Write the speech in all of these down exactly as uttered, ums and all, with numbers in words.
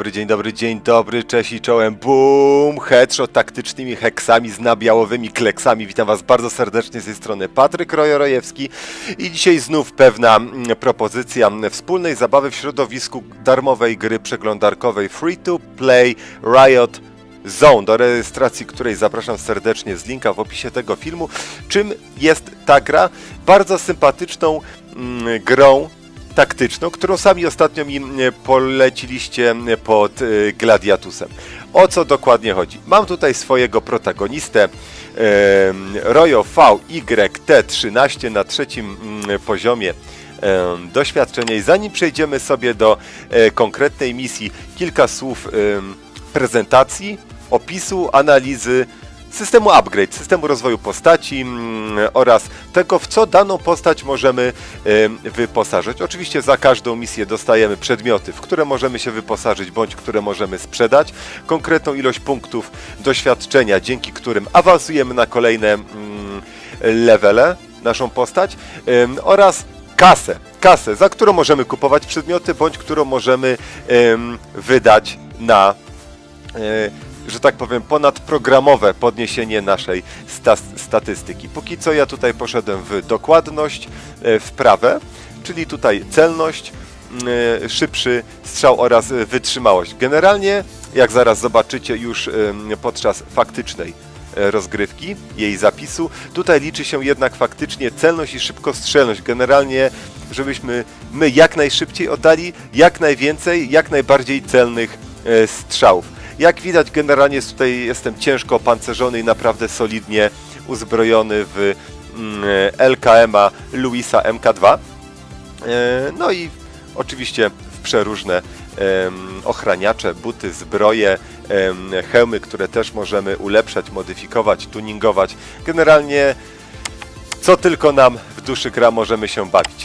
dobry, dzień dobry, dzień dobry, cześć i czołem, boom, headshot taktycznymi heksami z nabiałowymi kleksami. Witam was bardzo serdecznie z tej strony Patryk Rojorojewski i dzisiaj znów pewna propozycja wspólnej zabawy w środowisku darmowej gry przeglądarkowej Free to Play Riot Zone, do rejestracji której zapraszam serdecznie z linka w opisie tego filmu. Czym jest ta gra? Bardzo sympatyczną mm, grą taktyczną, którą sami ostatnio mi poleciliście pod Gladiatusem. O co dokładnie chodzi? Mam tutaj swojego protagonistę, e, Rojo V Y T trzynaście na trzecim poziomie e, doświadczenia i zanim przejdziemy sobie do e, konkretnej misji, kilka słów e, prezentacji, opisu, analizy systemu upgrade, systemu rozwoju postaci mm, oraz tego, w co daną postać możemy y, wyposażyć. Oczywiście za każdą misję dostajemy przedmioty, w które możemy się wyposażyć, bądź które możemy sprzedać, konkretną ilość punktów doświadczenia, dzięki którym awansujemy na kolejne mm, levele naszą postać y, oraz kasę, kasę, za którą możemy kupować przedmioty, bądź którą możemy y, wydać na y, że tak powiem, ponadprogramowe podniesienie naszej sta statystyki. Póki co ja tutaj poszedłem w dokładność, w prawę, czyli tutaj celność, szybszy strzał oraz wytrzymałość. Generalnie, jak zaraz zobaczycie już podczas faktycznej rozgrywki, jej zapisu, tutaj liczy się jednak faktycznie celność i szybkostrzelność. Generalnie, żebyśmy my jak najszybciej oddali jak najwięcej, jak najbardziej celnych strzałów. Jak widać, generalnie tutaj jestem ciężko opancerzony i naprawdę solidnie uzbrojony w L K M-a Louisa M K dwa. No i oczywiście w przeróżne ochraniacze, buty, zbroje, hełmy, które też możemy ulepszać, modyfikować, tuningować. Generalnie co tylko nam w duszy gra, możemy się bawić.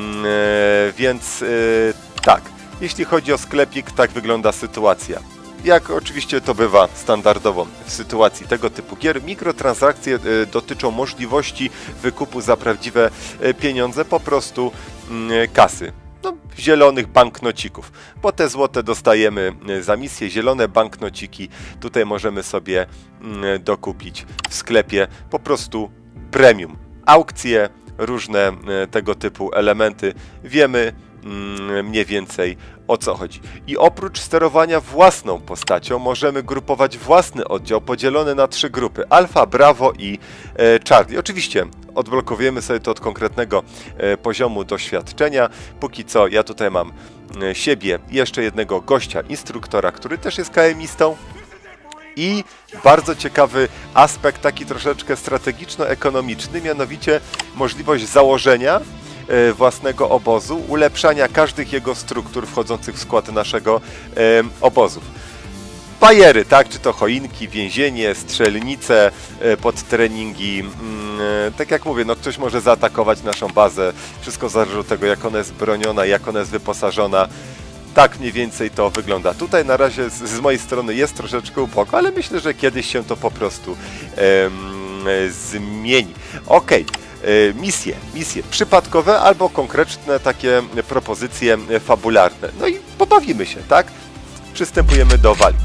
Więc tak, jeśli chodzi o sklepik, tak wygląda sytuacja. Jak oczywiście to bywa standardowo w sytuacji tego typu gier, mikrotransakcje y, dotyczą możliwości wykupu za prawdziwe y, pieniądze, po prostu y, kasy. No, zielonych banknocików, bo te złote dostajemy y, za misję, zielone banknociki tutaj możemy sobie y, dokupić w sklepie, po prostu premium. Aukcje, różne y, tego typu elementy, wiemy mniej więcej o co chodzi. I oprócz sterowania własną postacią możemy grupować własny oddział podzielony na trzy grupy: Alfa, Bravo i e, Charlie. Oczywiście odblokowujemy sobie to od konkretnego e, poziomu doświadczenia. Póki co ja tutaj mam e, siebie i jeszcze jednego gościa, instruktora, który też jest K M istą. I bardzo ciekawy aspekt, taki troszeczkę strategiczno-ekonomiczny, mianowicie możliwość założenia własnego obozu, ulepszania każdych jego struktur wchodzących w skład naszego e, obozów. Bajery, tak, czy to choinki, więzienie, strzelnice e, pod treningi, mm, e, tak jak mówię, no ktoś może zaatakować naszą bazę, wszystko zależy od tego, jak ona jest broniona, jak ona jest wyposażona. Tak mniej więcej to wygląda. Tutaj na razie z, z mojej strony jest troszeczkę uboko, ale myślę, że kiedyś się to po prostu e, e, zmieni. Okej. Okay. Misje, misje przypadkowe albo konkretne takie propozycje fabularne. No i pobawimy się, tak? Przystępujemy do walki.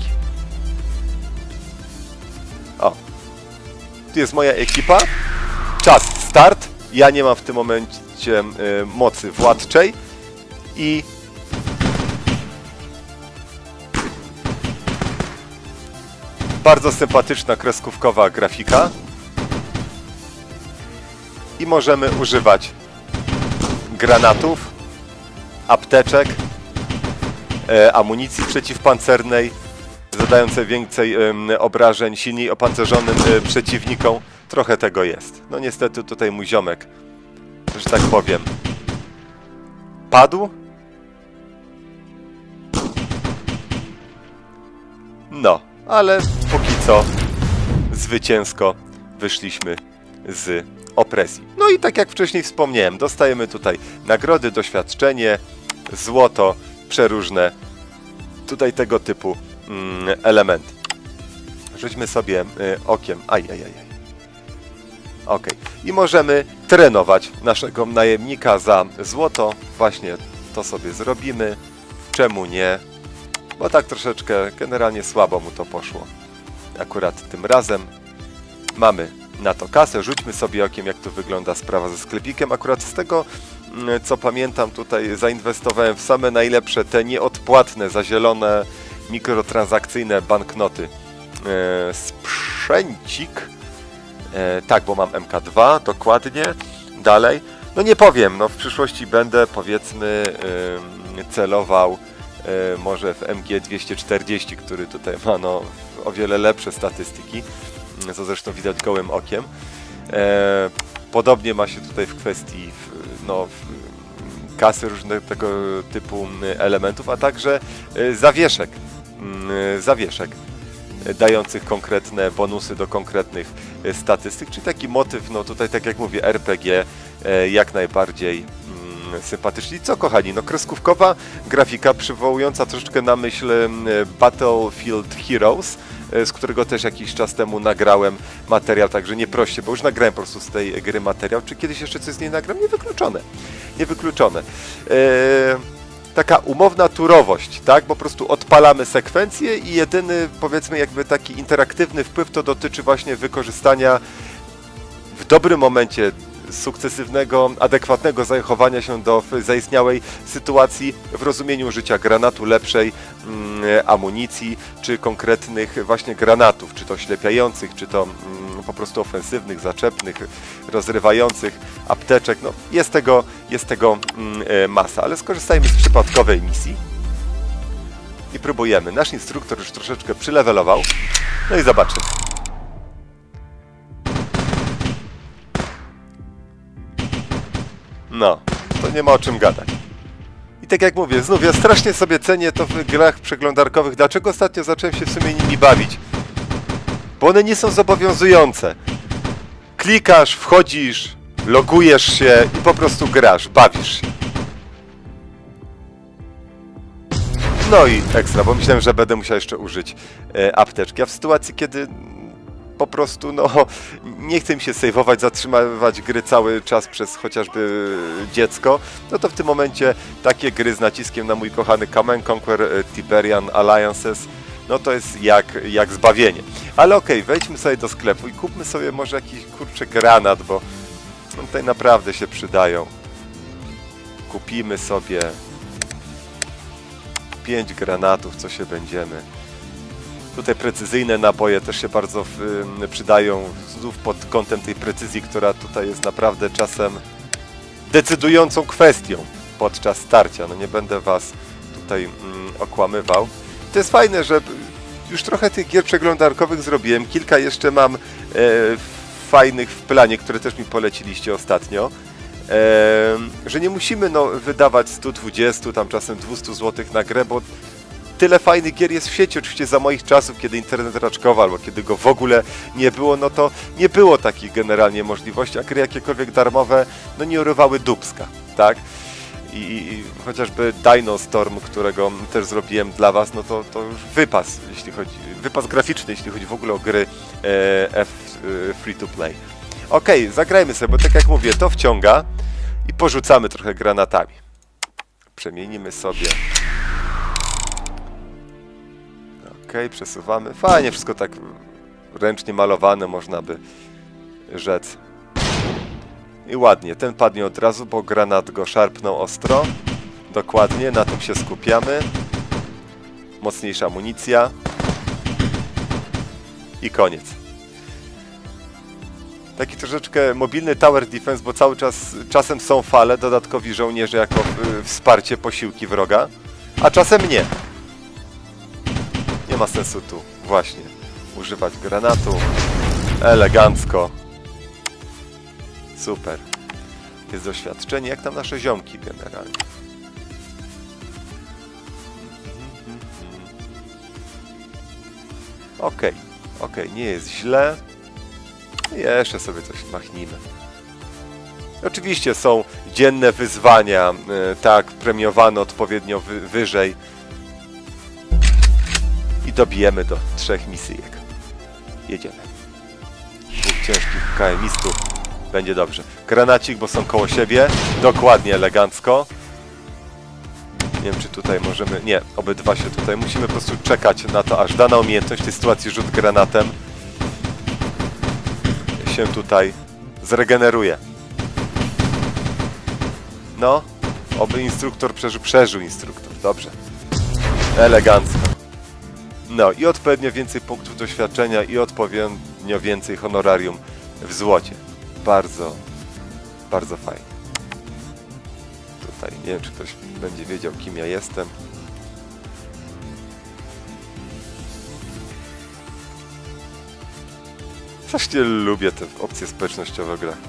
O, tu jest moja ekipa. Czas start. Ja nie mam w tym momencie y, mocy władczej i bardzo sympatyczna kreskówkowa grafika. I możemy używać granatów, apteczek, e, amunicji przeciwpancernej, zadającej więcej e, obrażeń silniej opancerzonym e, przeciwnikom. Trochę tego jest. No niestety tutaj mój ziomek, że tak powiem, padł. No, ale póki co zwycięsko wyszliśmy z opresji. No i tak jak wcześniej wspomniałem, dostajemy tutaj nagrody, doświadczenie, złoto, przeróżne tutaj tego typu mm, elementy. Rzućmy sobie y, okiem. Ajajajaj. Ok. I możemy trenować naszego najemnika za złoto. Właśnie to sobie zrobimy. Czemu nie? bo tak troszeczkę generalnie słabo mu to poszło. Akurat tym razem mamy na to kasę. Rzućmy sobie okiem, jak tu wygląda sprawa ze sklepikiem. Akurat z tego, co pamiętam, tutaj zainwestowałem w same najlepsze, te nieodpłatne, zazielone, mikrotransakcyjne banknoty. E, sprzęcik. E, tak, bo mam M K dwa, dokładnie. Dalej. No nie powiem, no w przyszłości będę, powiedzmy, e, celował e, może w M G dwieście czterdzieści, który tutaj ma no, o wiele lepsze statystyki, co zresztą widać gołym okiem. E, podobnie ma się tutaj w kwestii no, kasy, różnych tego typu elementów, a także e, zawieszek. E, zawieszek dających konkretne bonusy do konkretnych e, statystyk, czyli taki motyw, no tutaj tak jak mówię, R P G e, jak najbardziej mm, sympatyczny. I co, kochani, no kreskówkowa grafika przywołująca troszeczkę na myśl e, Battlefield Heroes, e, z którego też jakiś czas temu nagrałem materiał, także nie proście, bo już nagrałem po prostu z tej gry materiał. Czy kiedyś jeszcze coś z niej nagram? Niewykluczone. Niewykluczone. E, Taka umowna turowość, tak? Po prostu odpalamy sekwencję i jedyny, powiedzmy, jakby taki interaktywny wpływ to dotyczy właśnie wykorzystania w dobrym momencie sukcesywnego, adekwatnego zachowania się do zaistniałej sytuacji w rozumieniu użycia granatu, lepszej mm, amunicji, czy konkretnych właśnie granatów, czy to oślepiających, czy to mm, po prostu ofensywnych, zaczepnych, rozrywających, apteczek. No, jest tego, jest tego mm, masa, ale skorzystajmy z przypadkowej misji i próbujemy. Nasz instruktor już troszeczkę przylewelował, no i zobaczymy. No, to nie ma o czym gadać. I tak jak mówię, znów ja strasznie sobie cenię to w grach przeglądarkowych. Dlaczego ostatnio zacząłem się w sumie nimi bawić? Bo one nie są zobowiązujące. Klikasz, wchodzisz, logujesz się i po prostu grasz, bawisz się. No i ekstra, bo myślałem, że będę musiał jeszcze użyć e, apteczki. A w sytuacji, kiedy po prostu, no, nie chcę mi się sejwować, zatrzymywać gry cały czas przez chociażby dziecko, no to w tym momencie takie gry z naciskiem na mój kochany Command Conquer Tiberian Alliances, no to jest jak, jak zbawienie. Ale okej, okay, wejdźmy sobie do sklepu i kupmy sobie może jakiś, kurczę, granat, bo tutaj naprawdę się przydają. Kupimy sobie pięć granatów, co się będziemy. Tutaj precyzyjne naboje też się bardzo y, przydają, znów pod kątem tej precyzji, która tutaj jest naprawdę czasem decydującą kwestią podczas starcia. No nie będę was tutaj y, okłamywał. To jest fajne, że już trochę tych gier przeglądarkowych zrobiłem. Kilka jeszcze mam e, fajnych w planie, które też mi poleciliście ostatnio. E, że nie musimy no, wydawać sto dwadzieścia, tam czasem dwieście złotych na grę, bo tyle fajnych gier jest w sieci. Oczywiście za moich czasów, kiedy internet raczkował, albo kiedy go w ogóle nie było, no to nie było takich generalnie możliwości, a gry jakiekolwiek darmowe, no nie urywały dupska, tak? I, i chociażby Dino Storm, którego też zrobiłem dla was, no to, to już wypas, jeśli chodzi, wypas graficzny, jeśli chodzi w ogóle o gry e, F e, free to play. Okej, okay, zagrajmy sobie, bo tak jak mówię, to wciąga i porzucamy trochę granatami. Przemienimy sobie. Okej, okay, przesuwamy. Fajnie, wszystko tak ręcznie malowane, można by rzec. I ładnie, ten padnie od razu, bo granat go szarpnął ostro. Dokładnie, na tym się skupiamy. Mocniejsza amunicja. I koniec. Taki troszeczkę mobilny tower defense, bo cały czas czasem są fale, dodatkowi żołnierze jako y, wsparcie posiłki wroga, a czasem nie. Nie ma sensu tu właśnie używać granatu. Elegancko. Super. Jest doświadczenie. Jak tam nasze ziomki generalnie? Okej, okay. okej, okay. Nie jest źle. Jeszcze sobie coś machnijmy. Oczywiście są dzienne wyzwania, tak, premiowane odpowiednio wy wyżej. I dobijemy do trzech misyjek. Jedziemy. Dwóch ciężkich K M istów. Będzie dobrze. Granacik, bo są koło siebie. Dokładnie, elegancko. Nie wiem, czy tutaj możemy... Nie, obydwa się tutaj. Musimy po prostu czekać na to, aż dana umiejętność w tej sytuacji rzut granatem się tutaj zregeneruje. No, oby instruktor przeżył. Przeżył instruktor, dobrze. Elegancko. No i odpowiednio więcej punktów doświadczenia i odpowiednio więcej honorarium w złocie. Bardzo, bardzo fajnie. Tutaj nie wiem, czy ktoś będzie wiedział, kim ja jestem. Strasznie lubię te opcje społecznościowe w grach.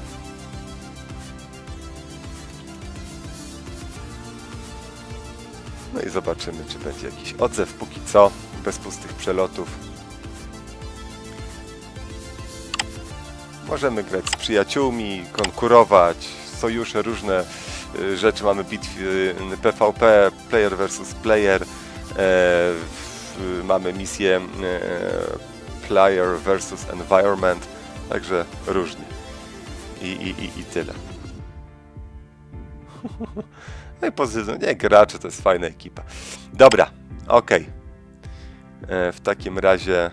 No i zobaczymy, czy będzie jakiś odzew. Póki co, bez pustych przelotów. Możemy grać z przyjaciółmi, konkurować, sojusze, różne y, rzeczy. Mamy bitwy y, P V P, player versus player. E, w, mamy misję y, player versus environment. Także różnie. I, i, i, i tyle. No i pozytywnie, nie, gracze to jest fajna ekipa. Dobra, okej. Okay. W takim razie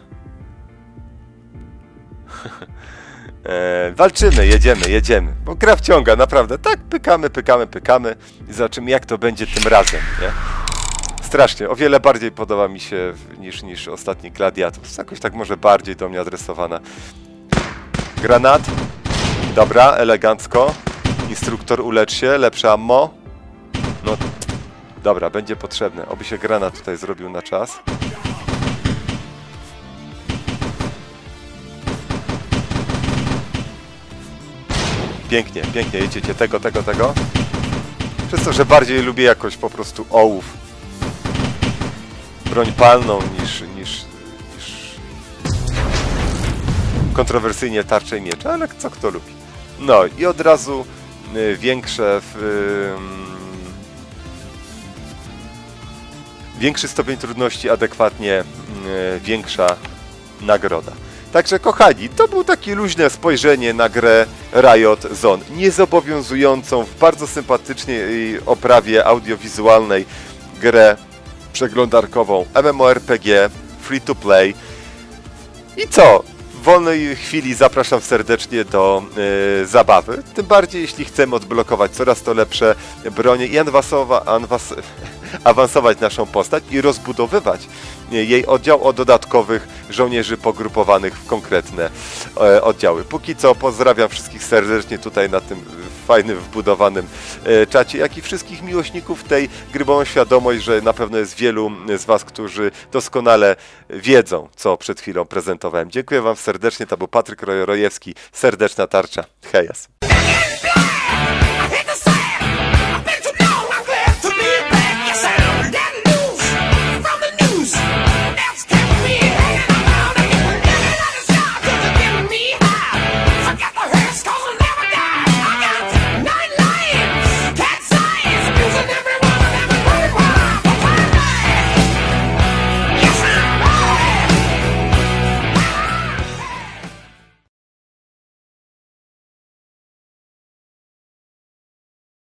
e, walczymy, jedziemy, jedziemy. Bo gra wciąga, naprawdę. Tak, pykamy, pykamy, pykamy i zobaczymy, jak to będzie tym razem, nie? Strasznie, o wiele bardziej podoba mi się niż, niż ostatni Gladiator. Jakoś tak może bardziej do mnie adresowana. Granat. Dobra, elegancko. Instruktor, ulecz się, lepsze ammo. No, dobra, będzie potrzebne. Oby się granat tutaj zrobił na czas. Pięknie, pięknie, jedziecie tego, tego, tego. Przez to, że bardziej lubię jakoś po prostu ołów. Broń palną niż, niż, niż kontrowersyjnie tarcze i miecze, ale co kto lubi. No i od razu y, większe w, y, większy stopień trudności, adekwatnie y, większa nagroda. Także kochani, to było takie luźne spojrzenie na grę Riot Zone, niezobowiązującą, w bardzo sympatycznej oprawie audiowizualnej grę przeglądarkową MMORPG, free to play. I co? W wolnej chwili zapraszam serdecznie do yy, zabawy, tym bardziej jeśli chcemy odblokować coraz to lepsze bronie i anwas awansować naszą postać i rozbudowywać jej oddział o dodatkowych żołnierzy pogrupowanych w konkretne e, oddziały. Póki co pozdrawiam wszystkich serdecznie tutaj na tym fajnym, wbudowanym e, czacie, jak i wszystkich miłośników tej gry, bo mam świadomość, że na pewno jest wielu z Was, którzy doskonale wiedzą, co przed chwilą prezentowałem. Dziękuję Wam serdecznie, to był Patryk Rojorojewski, serdeczna tarcza. Hejas.